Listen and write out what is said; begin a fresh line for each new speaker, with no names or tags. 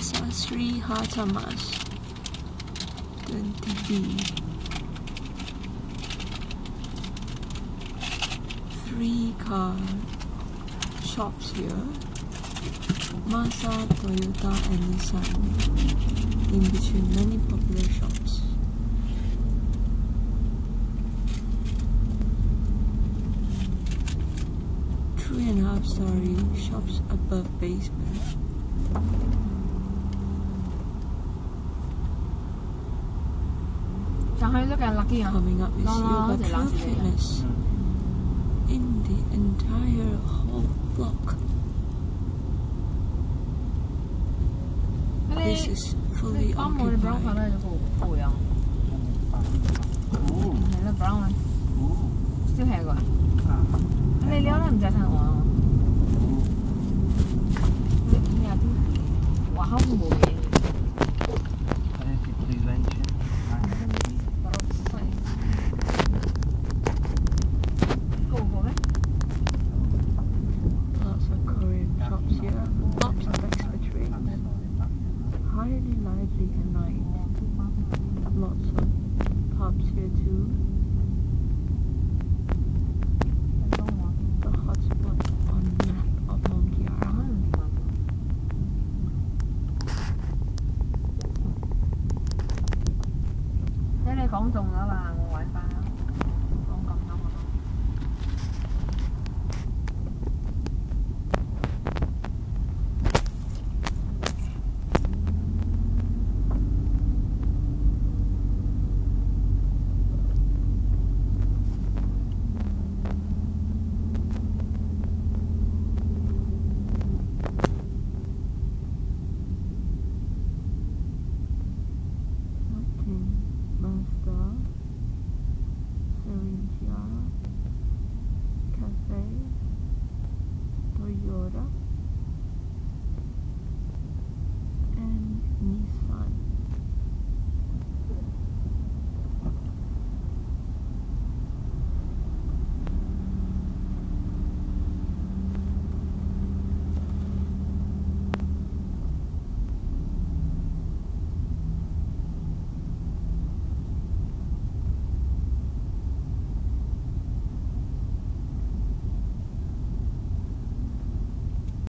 Desa Sri Hartamas 20B. 3 car shops here. Mazda, Toyota and Nissan, in between many popular shops. Three and a half story shops above basement. Coming up is yoga true fitness in the entire whole block. This is fully occupied. Lots of Korean shops here, lots of expatriates. Highly lively at night. Lots of pubs here too. The hotspot on the map of Mont Kiara.